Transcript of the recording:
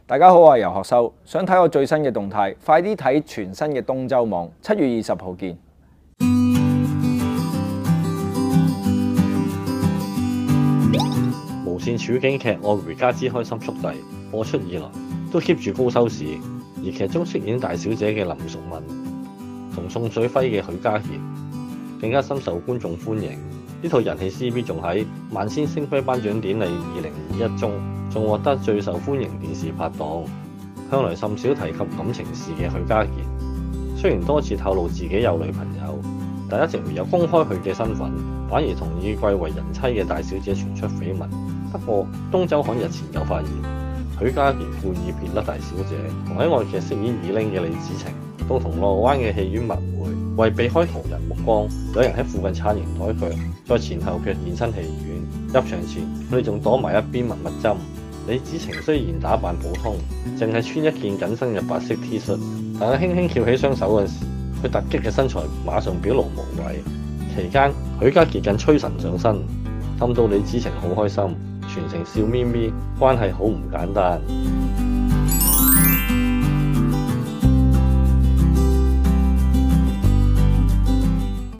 大家好，我係游學修，想睇我最新嘅動態，快啲睇全新嘅東周網，7月20號見。 無線處境劇《愛回家之開心速遞》播出以來都 keep 住高收視，而劇中飾演大小姐嘅林淑敏同宋水輝嘅許家傑更加深受觀眾歡迎。呢套人氣 CP 仲喺萬千星輝頒獎典禮2021中仲獲得最受歡迎電視拍檔。向來甚少提及感情事嘅許家傑，雖然多次透露自己有女朋友，但一直沒有公開佢嘅身份，反而同已貴為人妻嘅大小姐傳出緋聞。不過東周刊日前有發現，許家傑故意撇甩大小姐，同喺外劇飾演二鈴嘅李子晴到銅鑼灣嘅戲院密會，為避開途人目光，兩人喺附近撐營台腳，再前後腳現身戲院。入場前佢哋仲躲埋一邊密密針。李子晴雖然打扮普通，淨係穿一件緊身嘅白色 T 恤，但係輕輕翹起雙手嗰時，佢突擊嘅身材馬上表露無遺。期間許家傑更催神上身，氹到李子晴好開心，全程笑咪咪，關係好唔簡單。